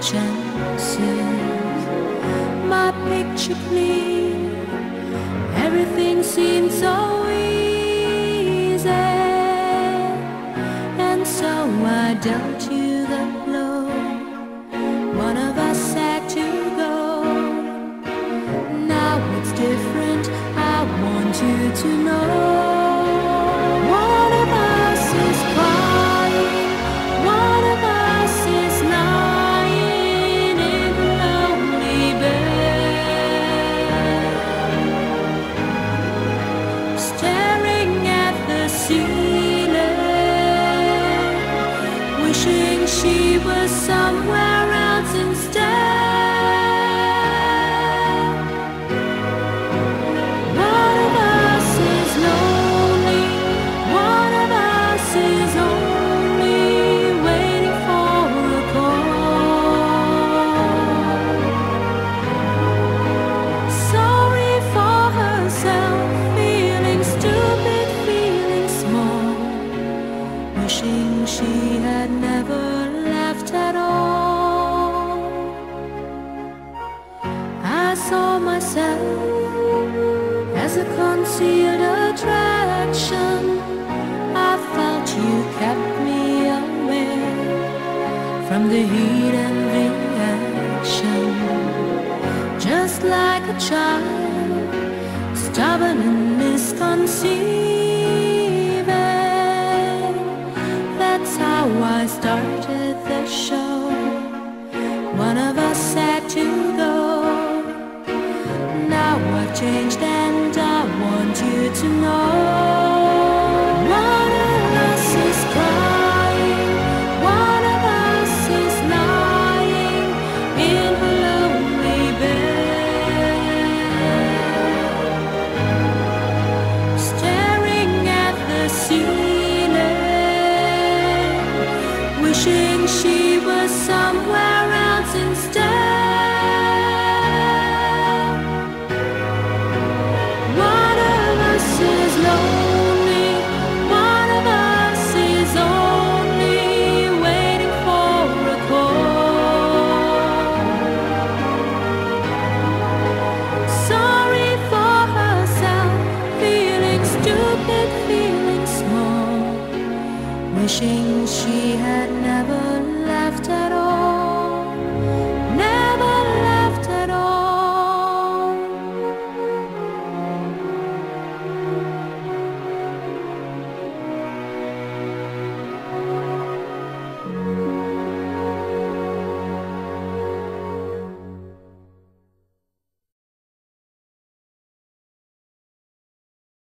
chances. My picture clear, everything seems so easy, and so I dealt you the blow. One of us had to go. Now it's different, I want you to know. One of us is crying, one of us is lying in a lonely bed, staring at the ceiling, wishing she was somewhere else instead. One of us is lonely, one of us is only waiting for a call. Sorry for herself, feeling stupid, feeling small, wishing she had never left at all. I saw myself as a concealed attraction. I felt you kept me away from the heat and the action. Just like a child, stubborn and misconceiving. That's how I started the show. One of us had to go. Now I've changed and I want you to know. One of us is crying, one of us is lying in a lonely bed, staring at the ceiling, wishing she was somewhere else instead. One of us is lonely, one of us is only waiting for a call. Sorry for herself, feeling stupid, feeling small, wishing she had never left at all.